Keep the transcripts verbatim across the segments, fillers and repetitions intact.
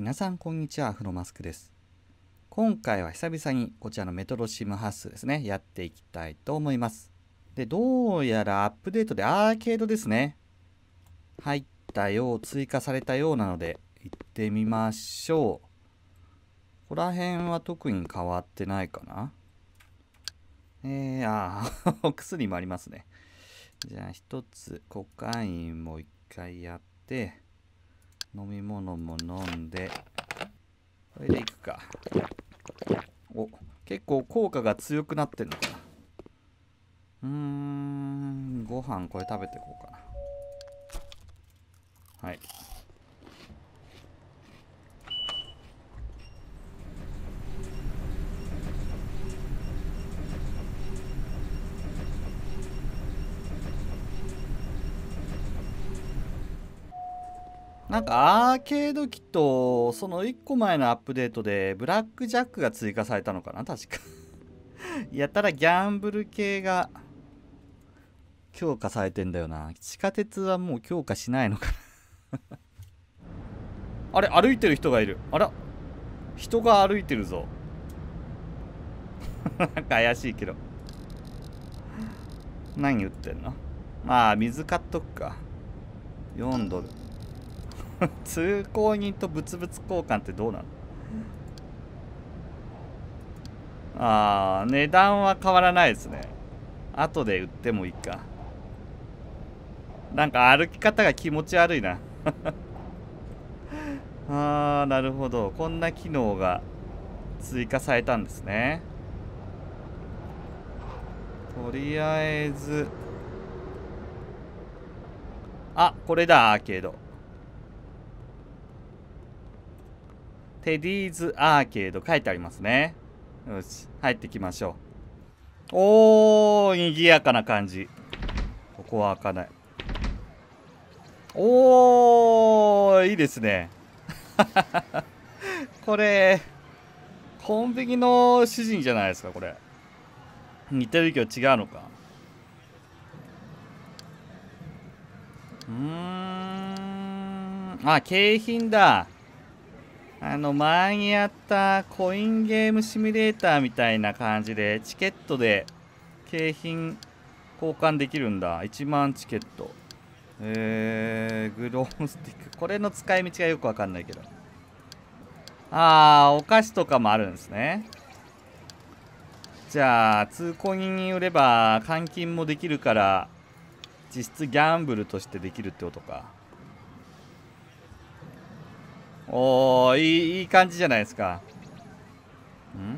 皆さんこんにちは、フロマスクです。今回は久々にこちらのメトロシムハッスルですね、やっていきたいと思います。で、どうやらアップデートでアーケードですね、入ったよう、追加されたようなので、行ってみましょう。ここら辺は特に変わってないかな。えー、あー、お薬もありますね。じゃあ一つ、コカインも一回やって、飲み物も飲んで、これでいくか。お、結構効果が強くなってんのかな。うーん、ご飯これ食べていこうかな。はい。なんかアーケード機とそのいっこまえのアップデートでブラックジャックが追加されたのかな、確か。やったらギャンブル系が強化されてんだよな。地下鉄はもう強化しないのかな。あれ、歩いてる人がいる。あら、人が歩いてるぞ。なんか怪しいけど。何言ってんの。まあ水買っとくか。よんドル。通行人と物々交換ってどうなの。ああ、値段は変わらないですね。後で売ってもいいか。なんか歩き方が気持ち悪いな。ああ、なるほど。こんな機能が追加されたんですね。とりあえず。あ、これだ、アーケード。テディーズアーケード書いてありますね。よし、入ってきましょう。おー、賑やかな感じ。ここは開かない。おー、いいですね。これ、コンビニの主人じゃないですか、これ。似てるけど違うのか。うーん。あ、景品だ。あの、前にやったコインゲームシミュレーターみたいな感じで、チケットで景品交換できるんだ。いちまんチケット。えー、グローンスティック。これの使い道がよくわかんないけど。あー、お菓子とかもあるんですね。じゃあ、通行人に売れば換金もできるから、実質ギャンブルとしてできるってことか。おー、いい、いい感じじゃないですか。ん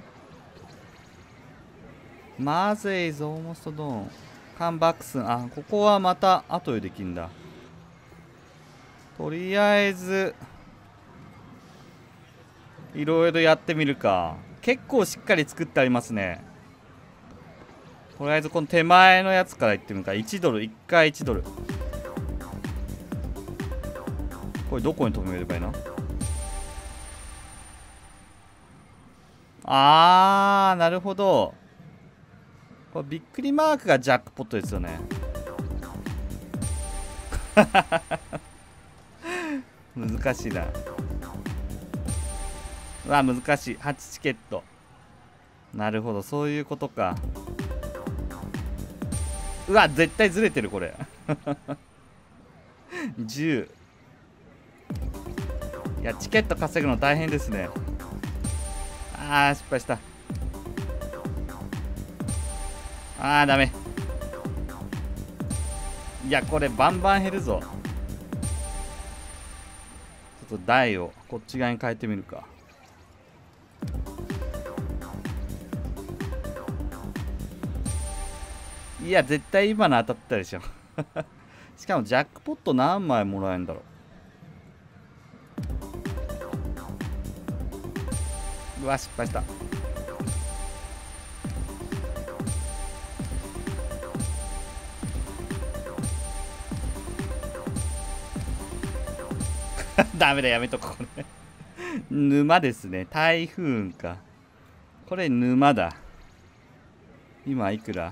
マーゼイズオーモストドーン。カンバックスン。あ、ここはまた後でできんだ。とりあえず、いろいろやってみるか。結構しっかり作ってありますね。とりあえずこの手前のやつからいってみるか。いちドル、いっかいいちドル。これどこに止めればいいの。あー、なるほど。これびっくりマークがジャックポットですよね。難しいな。うわ、難しい。はちチケット。なるほど、そういうことか。うわ、絶対ずれてる、これ。じゅう。いや、チケット稼ぐの大変ですね。あー、失敗した。あー、ダメ。いや、これバンバン減るぞ。ちょっと台をこっち側に変えてみるか。いや、絶対今の当たったでしょ。しかもジャックポット何枚もらえるんだろう。うわ、失敗した。ダメだ、やめとこう、これ。沼ですね。台風か。これ沼だ。今いくら。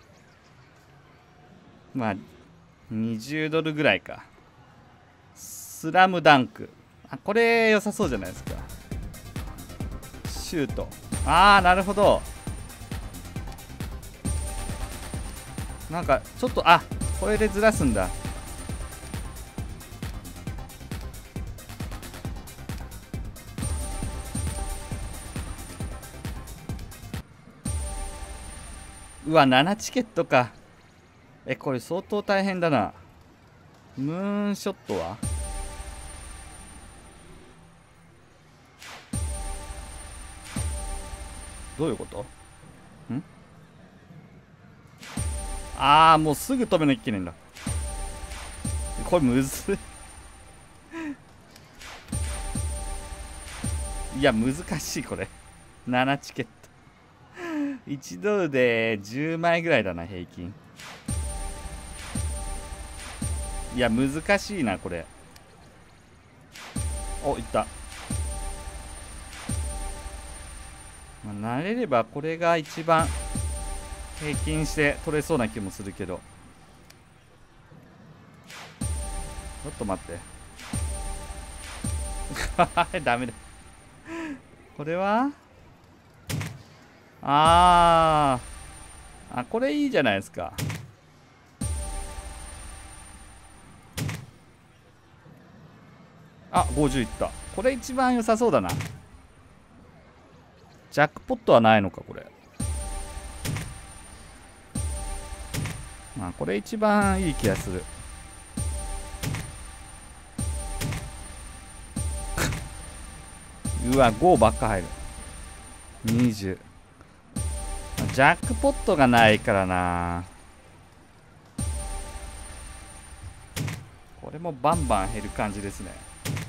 まあにじゅうドルぐらいか。 スラムダンク。あ、これ良さそうじゃないですか。シュート。ああ、なるほど。なんかちょっと、あ、これでずらすんだ。うわ、ななチケットか。え、これ相当大変だな。ムーンショットはどういうこと？ん？ああ、もうすぐ止めなきゃいけないんだ。これむずい。いや、難しい、これ。ななチケット。いちドルでじゅうまいぐらいだな、平均。いや、難しいな、これ。お、いった。まあ、慣れればこれが一番平均して取れそうな気もするけど。ちょっと待って。ダメだ。これはあーあ、これいいじゃないですか。あ、ごじゅういった。これ一番良さそうだな。ジャックポットはないのか、これ。まあ、これ一番いい気がする。うわ、ごばっか入る。にじゅう。ジャックポットがないからな。これもバンバン減る感じですね。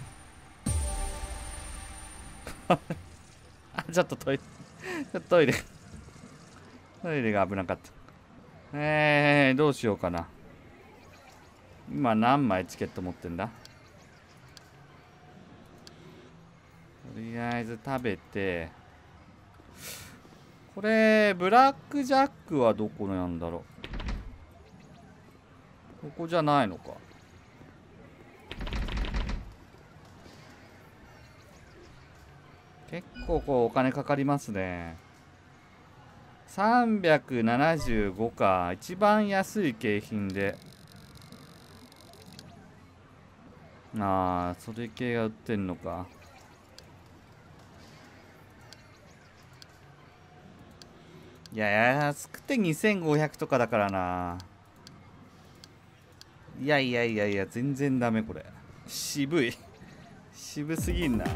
あ、ちょっとトイレ。ちょっとトイレ。トイレが危なかった。えー、どうしようかな。今何枚チケット持ってんだ？とりあえず食べて。これ、ブラックジャックはどこなんだろう。ここじゃないのか。結構こうお金かかりますね。さんびゃくななじゅうごか。一番安い景品で。ああ、それ系が売ってんのか。いや、安くてにせんごひゃくとかだからな。いやいやいやいや、全然ダメこれ。渋い。渋すぎんな。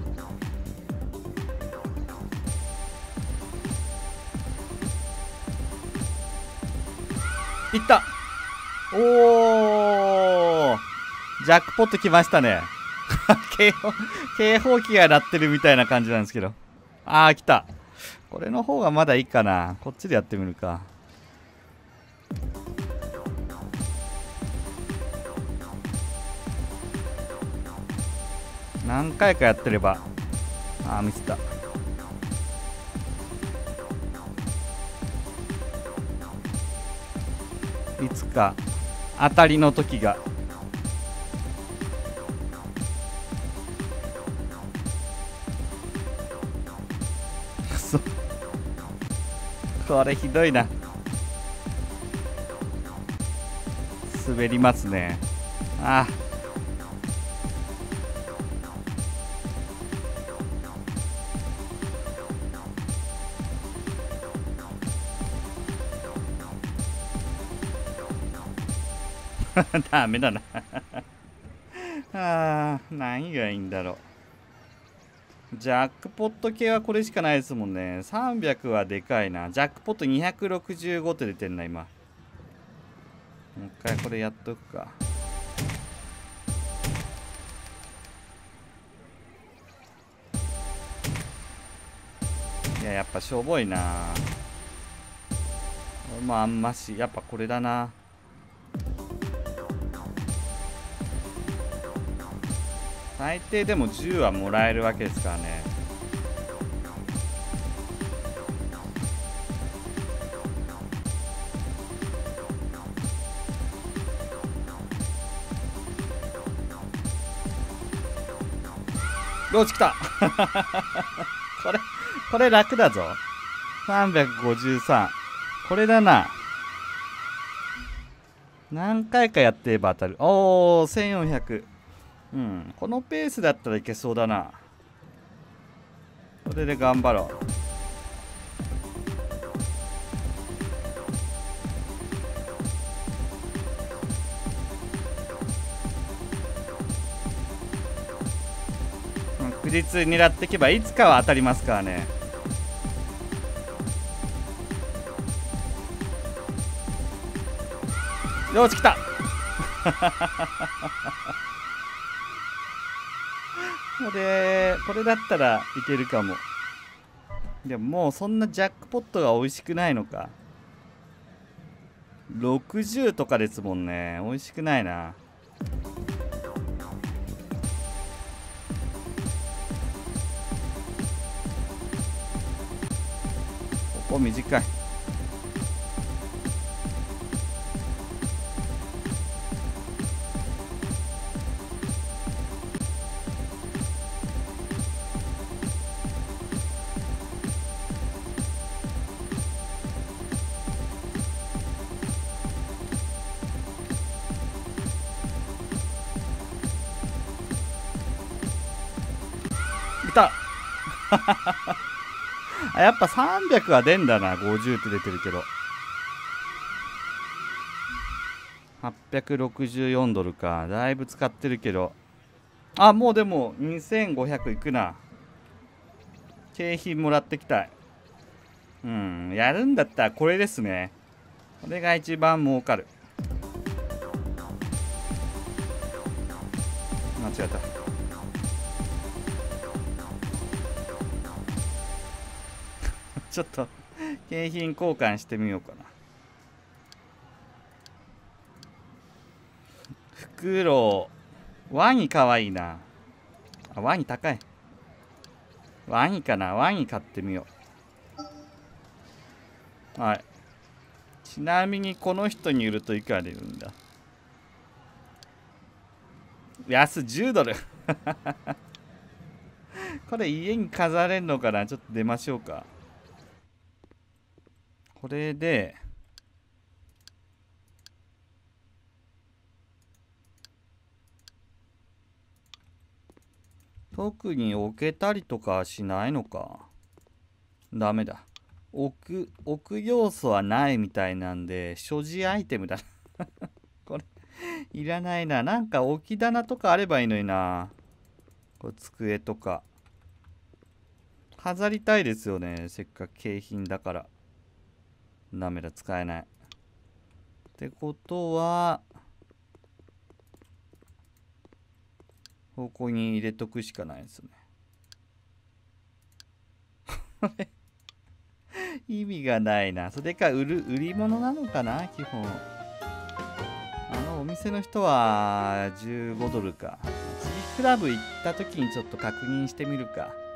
いった。おー、ジャックポット来ましたね。警報、警報器が鳴ってるみたいな感じなんですけど。あー、来た。これの方がまだいいかな。こっちでやってみるか。何回かやってれば。あー、ミスった。いつか当たりの時が。これひどいな。滑りますね。ああダメだな。ああ、何がいいんだろう。ジャックポット系はこれしかないですもんね。さんびゃくはでかいな。ジャックポットにひゃくろくじゅうごって出てんな、今。もう一回これやっとくか。いや、やっぱしょぼいな。俺もあんまし、やっぱこれだな。最低でもじゅうはもらえるわけですからね。 よし来たこれこれ楽だぞ。さんびゃくごじゅうさん、これだな。何回かやってれば当たる。おお、せんよんひゃく。うん、このペースだったらいけそうだな。これで頑張ろう。確実に狙っていけばいつかは当たりますからね。よし来たこれこれだったらいけるかも。でももうそんなジャックポットが美味しくないのか。ろくじゅうとかですもんね。美味しくないな。ここ短い。いたあ、やっぱさんびゃくは出んだな。ごじゅうって出てるけど。はっぴゃくろくじゅうよんドルか。だいぶ使ってるけど。あ、もうでもにせんごひゃくいくな。景品もらってきたい。うん、やるんだったらこれですね。これが一番儲かる。間違えた。ちょっと景品交換してみようかな。フクロウ、ワニかわいいな。あ、ワニ高い。ワニかな。ワニ買ってみよう。はい。ちなみにこの人に売るといくら出るんだ。安じゅうドルこれ家に飾れるのかな。ちょっと出ましょうか。これで特に置けたりとかしないのか。ダメだ。置く置く要素はないみたいなんで所持アイテムだこれいらないな。なんか置き棚とかあればいいのにな。これ机とか飾りたいですよね。せっかく景品だから。ダメだ、使えない。ってことはここに入れとくしかないですね意味がないな。それか売る売り物なのかな。基本あのお店の人はじゅうごドルか。次クラブ行った時にちょっと確認してみるか。